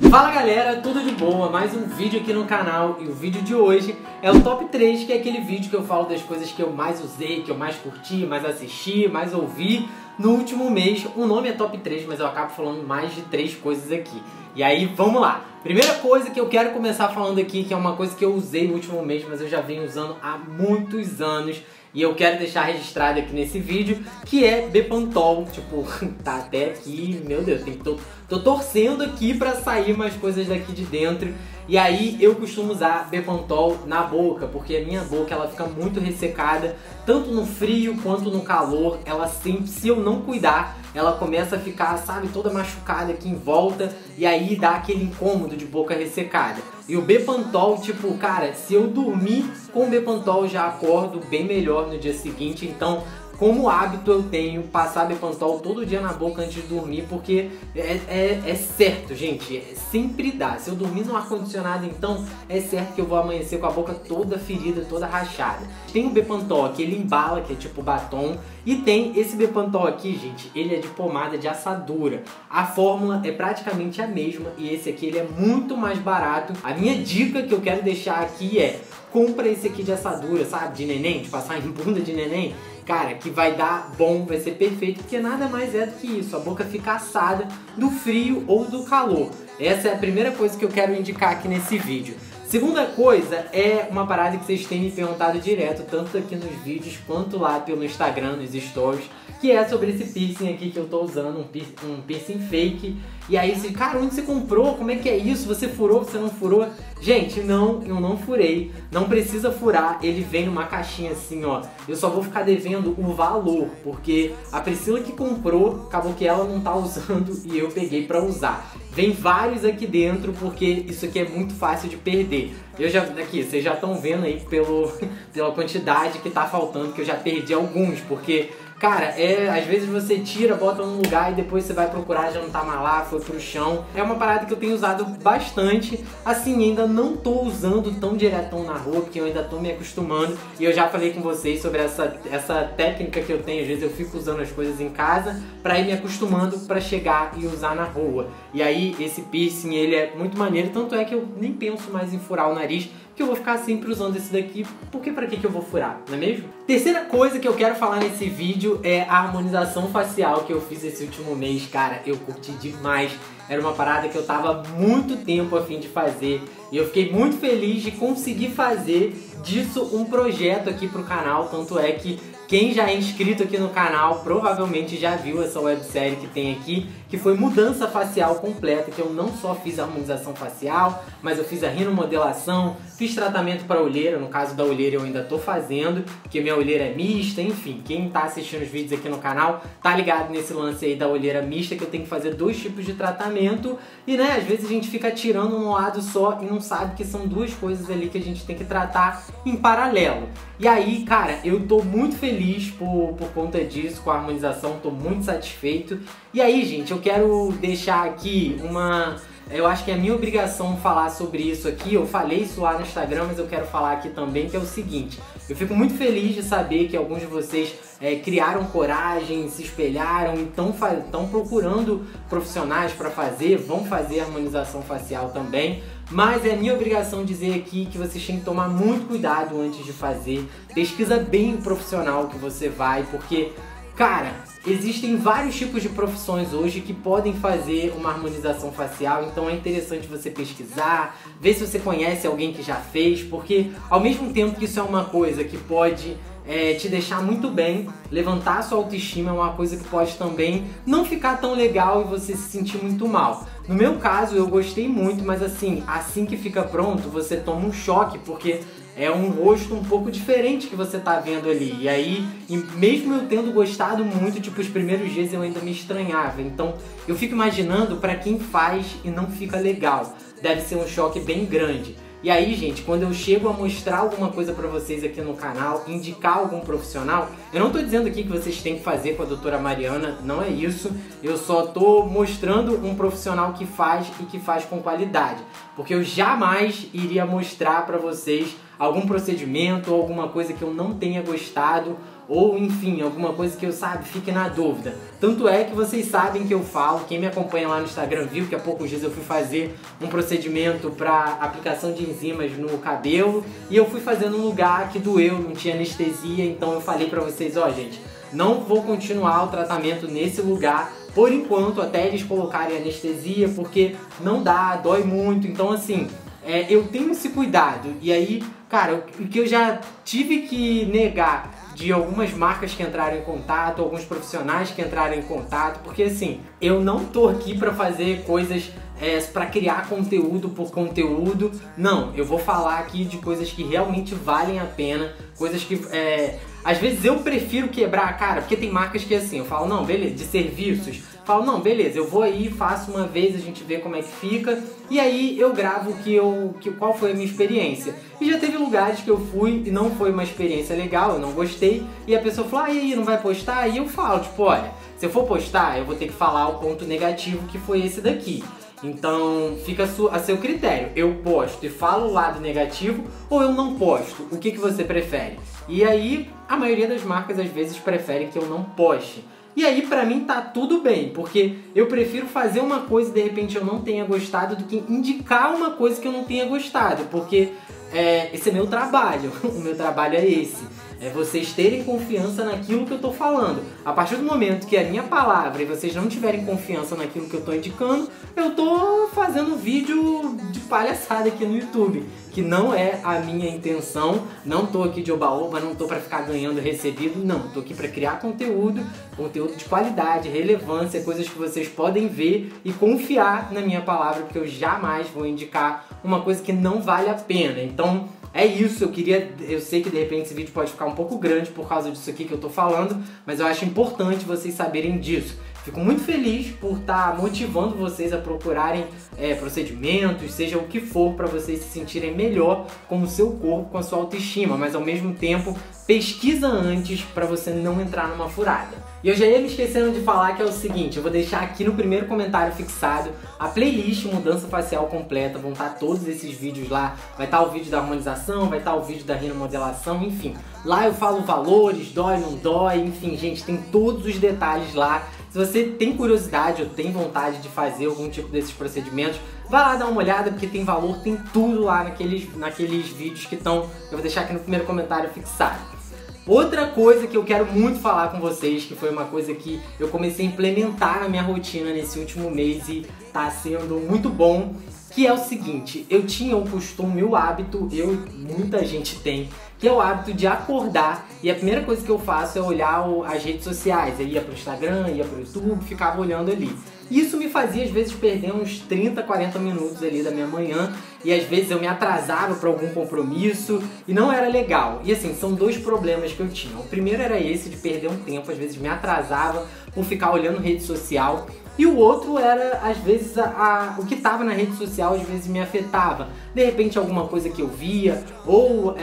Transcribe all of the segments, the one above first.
Fala galera, tudo de boa? Mais um vídeo aqui no canal e o vídeo de hoje é o top 3, que é aquele vídeo que eu falo das coisas que eu mais usei, que eu mais curti, mais assisti, mais ouvi no último mês. O nome é top 3, mas eu acabo falando mais de 3 coisas aqui. E aí, vamos lá! Primeira coisa que eu quero começar falando aqui, que é uma coisa que eu usei no último mês, mas eu já venho usando há muitos anos, e eu quero deixar registrado aqui nesse vídeo, que é Bepantol. Tipo, tá até aqui, meu Deus, tô torcendo aqui pra sair mais coisas daqui de dentro. E aí eu costumo usar Bepantol na boca, porque a minha boca ela fica muito ressecada, tanto no frio quanto no calor. Ela sempre, se eu não cuidar, ela começa a ficar, sabe, toda machucada aqui em volta, e aí dá aquele incômodo de boca ressecada. E o Bepantol, tipo, cara, se eu dormir com o Bepantol, eu já acordo bem melhor no dia seguinte. Então, como hábito, eu tenho passar Bepantol todo dia na boca antes de dormir, porque é certo, gente, sempre dá. Se eu dormir no ar-condicionado, então é certo que eu vou amanhecer com a boca toda ferida, toda rachada. Tem o Bepantol que ele embala, que é tipo batom, e tem esse Bepantol aqui, gente, ele é de pomada de assadura. A fórmula é praticamente a mesma e esse aqui ele é muito mais barato. A minha dica que eu quero deixar aqui é: compra esse aqui de assadura, sabe, de neném, de passar em bunda de neném. Cara, que vai dar bom, vai ser perfeito, porque nada mais é do que isso, a boca fica assada do frio ou do calor. Essa é a primeira coisa que eu quero indicar aqui nesse vídeo. Segunda coisa é uma parada que vocês têm me perguntado direto, tanto aqui nos vídeos quanto lá pelo Instagram, nos stories, que é sobre esse piercing aqui que eu tô usando, um piercing fake. E aí você, cara, onde você comprou? Como é que é isso? Você furou, você não furou? Gente, não, eu não furei, não precisa furar, ele vem numa caixinha assim, ó. Eu só vou ficar devendo o valor, porque a Priscila que comprou, acabou que ela não tá usando e eu peguei pra usar. Vem vários aqui dentro, porque isso aqui é muito fácil de perder. Aqui, vocês já estão vendo aí pela quantidade que tá faltando, que eu já perdi alguns, porque, cara, às vezes você tira, bota num lugar e depois você vai procurar, já não tá mais lá, foi pro chão. É uma parada que eu tenho usado bastante. Assim, ainda não tô usando tão diretão na rua, porque eu ainda tô me acostumando. E eu já falei com vocês sobre essa técnica que eu tenho. Às vezes eu fico usando as coisas em casa pra ir me acostumando pra chegar e usar na rua. E aí, esse piercing, ele é muito maneiro. Tanto é que eu nem penso mais em furar o nariz, que eu vou ficar sempre usando esse daqui, porque pra que eu vou furar, não é mesmo? Terceira coisa que eu quero falar nesse vídeo é a harmonização facial que eu fiz esse último mês. Cara, eu curti demais. Era uma parada que eu tava muito tempo a fim de fazer e eu fiquei muito feliz de conseguir fazer disso um projeto aqui pro canal. Tanto é que quem já é inscrito aqui no canal provavelmente já viu essa websérie que tem aqui, que foi mudança facial completa, que eu não só fiz a harmonização facial, mas eu fiz a rinomodelação, fiz tratamento para olheira. No caso da olheira eu ainda tô fazendo, porque minha olheira é mista, enfim, quem tá assistindo os vídeos aqui no canal tá ligado nesse lance aí da olheira mista, que eu tenho que fazer 2 tipos de tratamento, e né, às vezes a gente fica tirando um lado só e não sabe que são 2 coisas ali que a gente tem que tratar em paralelo. E aí, cara, eu tô muito feliz por conta disso, com a harmonização, tô muito satisfeito. E aí, gente, eu quero deixar aqui eu acho que é minha obrigação falar sobre isso aqui. Eu falei isso lá no Instagram, mas eu quero falar aqui também, que é o seguinte: eu fico muito feliz de saber que alguns de vocês criaram coragem, se espelharam e estão procurando profissionais para fazer, vão fazer harmonização facial também. Mas é minha obrigação dizer aqui que vocês têm que tomar muito cuidado antes de fazer. Pesquisa bem o profissional que você vai, porque, cara, existem vários tipos de profissões hoje que podem fazer uma harmonização facial, então é interessante você pesquisar, ver se você conhece alguém que já fez, porque ao mesmo tempo que isso é uma coisa que pode te deixar muito bem, levantar a sua autoestima, é uma coisa que pode também não ficar tão legal e você se sentir muito mal. No meu caso, eu gostei muito, mas assim que fica pronto, você toma um choque, porque é um rosto um pouco diferente que você tá vendo ali. E aí, mesmo eu tendo gostado muito, tipo, os primeiros dias eu ainda me estranhava. Então, eu fico imaginando pra quem faz e não fica legal. Deve ser um choque bem grande. E aí, gente, quando eu chego a mostrar alguma coisa pra vocês aqui no canal, indicar algum profissional, eu não tô dizendo aqui que vocês têm que fazer com a doutora Mariana, não é isso. Eu só tô mostrando um profissional que faz e que faz com qualidade. Porque eu jamais iria mostrar pra vocês algum procedimento ou alguma coisa que eu não tenha gostado ou enfim, alguma coisa que eu, sabe, fique na dúvida. Tanto é que vocês sabem que eu falo, quem me acompanha lá no Instagram viu que há poucos dias eu fui fazer um procedimento para aplicação de enzimas no cabelo e eu fui fazer num lugar que doeu, não tinha anestesia, então eu falei pra vocês, ó gente, não vou continuar o tratamento nesse lugar por enquanto, até eles colocarem anestesia, porque não dá, dói muito, então assim, eu tenho esse cuidado. E aí, cara, o que eu já tive que negar de algumas marcas que entraram em contato, alguns profissionais que entraram em contato, porque assim, eu não tô aqui pra fazer coisas pra criar conteúdo por conteúdo, não, eu vou falar aqui de coisas que realmente valem a pena, coisas que, às vezes eu prefiro quebrar a cara, porque tem marcas que assim, eu falo, não, beleza, de serviços, falo, não, beleza, eu vou aí, faço uma vez, a gente vê como é que fica, e aí eu gravo qual foi a minha experiência. E já teve lugares que eu fui e não foi uma experiência legal, eu não gostei, e a pessoa falou, e aí, não vai postar? E eu falo, tipo, olha, se eu for postar, eu vou ter que falar o ponto negativo que foi esse daqui. Então fica a seu critério, eu posto e falo o lado negativo ou eu não posto, o que você prefere? E aí a maioria das marcas às vezes preferem que eu não poste. E aí pra mim tá tudo bem, porque eu prefiro fazer uma coisa e de repente eu não tenha gostado do que indicar uma coisa que eu não tenha gostado, porque esse é meu trabalho, o meu trabalho é esse. É vocês terem confiança naquilo que eu tô falando. A partir do momento que é a minha palavra e vocês não tiverem confiança naquilo que eu tô indicando, eu tô fazendo vídeo de palhaçada aqui no YouTube, que não é a minha intenção. Não tô aqui de oba-oba, não tô pra ficar ganhando recebido, não. Tô aqui pra criar conteúdo de qualidade, relevância, coisas que vocês podem ver e confiar na minha palavra, porque eu jamais vou indicar uma coisa que não vale a pena. Então, é isso, eu sei que de repente esse vídeo pode ficar um pouco grande por causa disso aqui que eu tô falando, mas eu acho importante vocês saberem disso. Fico muito feliz por estar motivando vocês a procurarem procedimentos, seja o que for, para vocês se sentirem melhor com o seu corpo, com a sua autoestima, mas ao mesmo tempo pesquisa antes para você não entrar numa furada. E eu já ia me esquecendo de falar que é o seguinte, eu vou deixar aqui no primeiro comentário fixado a playlist Mudança Facial completa, vão estar todos esses vídeos lá, vai estar o vídeo da harmonização, vai estar o vídeo da rinomodelação, enfim. Lá eu falo valores, dói, não dói, enfim, gente, tem todos os detalhes lá. Se você tem curiosidade ou tem vontade de fazer algum tipo desses procedimentos, vai lá dar uma olhada, porque tem valor, tem tudo lá naqueles vídeos que estão, eu vou deixar aqui no primeiro comentário fixado. Outra coisa que eu quero muito falar com vocês, que foi uma coisa que eu comecei a implementar na minha rotina nesse último mês e tá sendo muito bom, que é o seguinte, eu tinha o costume, o hábito, muita gente tem, que é o hábito de acordar e a primeira coisa que eu faço é olhar as redes sociais. Eu ia pro Instagram, ia pro YouTube, ficava olhando ali. Isso me fazia às vezes perder uns 30, 40 minutos ali da minha manhã e às vezes eu me atrasava para algum compromisso e não era legal. E assim, são dois problemas que eu tinha. O primeiro era esse de perder um tempo, às vezes me atrasava por ficar olhando rede social. E o outro era, às vezes, o que estava na rede social, às vezes me afetava. De repente alguma coisa que eu via, ou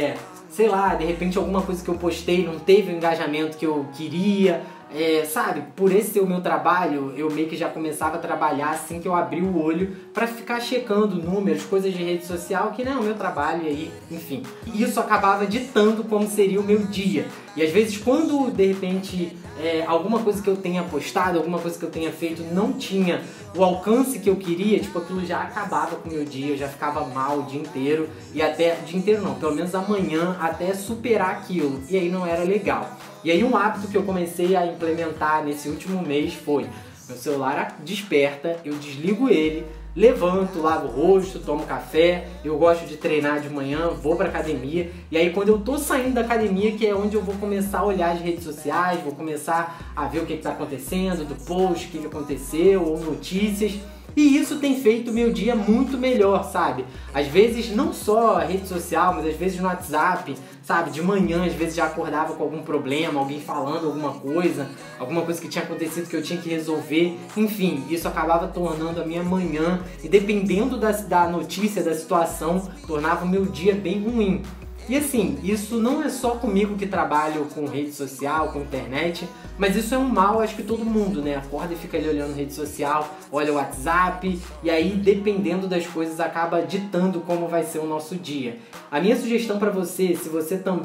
sei lá, de repente alguma coisa que eu postei não teve o engajamento que eu queria. Sabe, por esse ser o meu trabalho, eu meio que já começava a trabalhar assim que eu abri o olho pra ficar checando números, coisas de rede social, que não é o meu trabalho e aí, enfim. E isso acabava ditando como seria o meu dia. E às vezes quando, de repente, alguma coisa que eu tenha postado, alguma coisa que eu tenha feito não tinha o alcance que eu queria, tipo, aquilo já acabava com o meu dia, eu já ficava mal o dia inteiro, e até, dia inteiro não, pelo menos amanhã, até superar aquilo, e aí não era legal. E aí um hábito que eu comecei a implementar nesse último mês foi, meu celular desperta, eu desligo ele, levanto, lavo o rosto, tomo café, eu gosto de treinar de manhã, vou pra academia, e aí quando eu tô saindo da academia, que é onde eu vou começar a olhar as redes sociais, vou começar a ver o que tá acontecendo, do post, o que aconteceu, ou notícias, e isso tem feito o meu dia muito melhor, sabe? Às vezes não só a rede social, mas às vezes no WhatsApp, sabe? De manhã, às vezes já acordava com algum problema, alguém falando alguma coisa que tinha acontecido que eu tinha que resolver. Enfim, isso acabava tornando a minha manhã, e dependendo da notícia, da situação, tornava o meu dia bem ruim. E assim, isso não é só comigo que trabalho com rede social, com internet, mas isso é um mal, acho que todo mundo, né? Acorda e fica ali olhando rede social, olha o WhatsApp, e aí dependendo das coisas acaba ditando como vai ser o nosso dia. A minha sugestão para você, se você também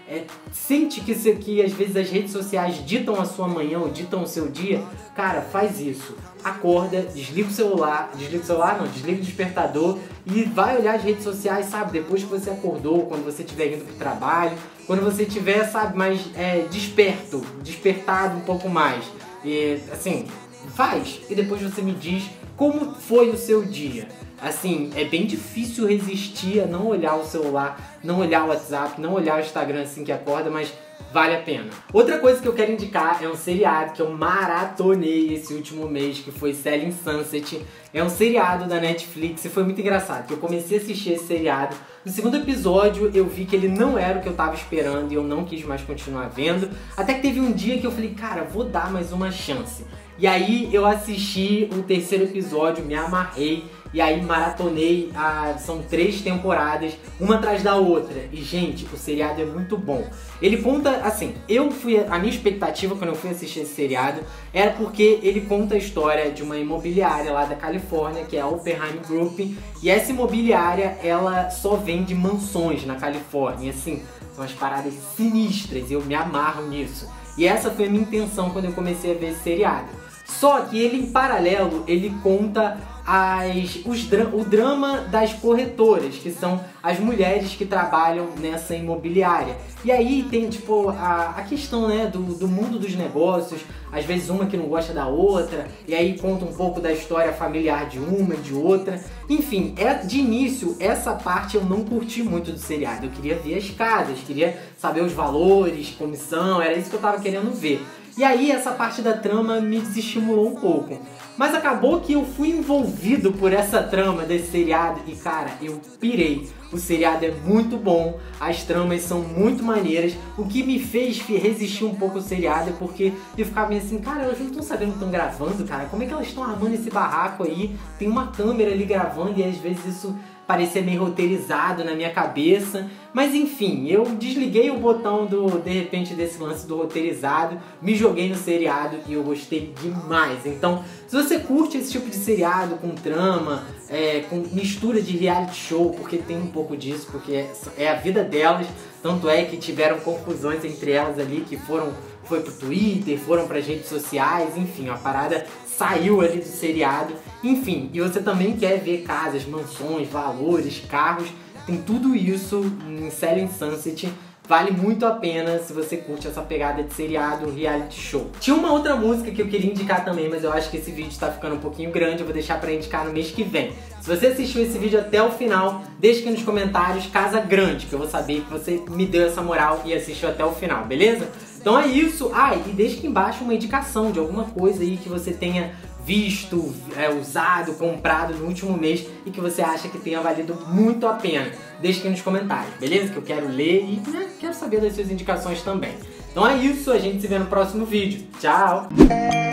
sente que às vezes as redes sociais ditam a sua manhã ou ditam o seu dia, cara, faz isso. Acorda, desliga o celular não, desliga o despertador e vai olhar as redes sociais, sabe? Depois que você acordou, quando você estiver indo pro trabalho, quando você estiver, sabe, mais despertado um pouco mais. E, assim, faz. E depois você me diz como foi o seu dia. Assim, é bem difícil resistir a não olhar o celular, não olhar o WhatsApp, não olhar o Instagram assim que acorda, mas vale a pena. Outra coisa que eu quero indicar é um seriado que eu maratonei esse último mês, que foi Selling Sunset. É um seriado da Netflix e foi muito engraçado, porque eu comecei a assistir esse seriado. No segundo episódio eu vi que ele não era o que eu tava esperando e eu não quis mais continuar vendo. Até que teve um dia que eu falei, cara, vou dar mais uma chance. E aí eu assisti o terceiro episódio, me amarrei. E aí maratonei, são 3 temporadas, uma atrás da outra. E gente, o seriado é muito bom. Ele conta, assim, a minha expectativa quando eu fui assistir esse seriado era porque ele conta a história de uma imobiliária lá da Califórnia, que é a Oppenheim Group. E essa imobiliária, ela só vende mansões na Califórnia. E assim, são umas paradas sinistras e eu me amarro nisso. E essa foi a minha intenção quando eu comecei a ver esse seriado. Só que ele, em paralelo, ele conta o drama das corretoras, que são as mulheres que trabalham nessa imobiliária. E aí tem tipo a questão, né, do mundo dos negócios, às vezes uma que não gosta da outra, e aí conta um pouco da história familiar de uma e de outra. Enfim, de início, essa parte eu não curti muito do seriado. Eu queria ver as casas, queria saber os valores, comissão, era isso que eu tava querendo ver. E aí essa parte da trama me desestimulou um pouco. Mas acabou que eu fui envolvido por essa trama desse seriado e, cara, eu pirei. O seriado é muito bom, as tramas são muito maneiras. O que me fez resistir um pouco ao seriado é porque eu ficava meio assim, cara, elas não estão sabendo que estão gravando, cara. Como é que elas estão armando esse barraco aí? Tem uma câmera ali gravando e às vezes isso parecia meio roteirizado na minha cabeça. Mas enfim, eu desliguei o botão de repente desse lance do roteirizado, me joguei no seriado e eu gostei demais. Então, se você curte esse tipo de seriado com trama, com mistura de reality show, porque tem um pouco disso, porque é a vida delas, tanto é que tiveram confusões entre elas ali, que foi pro Twitter, foram pras redes sociais, enfim, a parada saiu ali do seriado. Enfim, e você também quer ver casas, mansões, valores, carros, tem tudo isso em Selling Sunset. Vale muito a pena se você curte essa pegada de seriado, reality show. Tinha uma outra música que eu queria indicar também, mas eu acho que esse vídeo tá ficando um pouquinho grande, eu vou deixar pra indicar no mês que vem. Se você assistiu esse vídeo até o final, deixa aqui nos comentários Casa Grande, que eu vou saber que você me deu essa moral e assistiu até o final, beleza? Então é isso. E deixa aqui embaixo uma indicação de alguma coisa aí que você tenha visto, usado, comprado no último mês e que você acha que tenha valido muito a pena. Deixa aqui nos comentários, beleza? Que eu quero ler e quero saber das suas indicações também. Então é isso, a gente se vê no próximo vídeo. Tchau!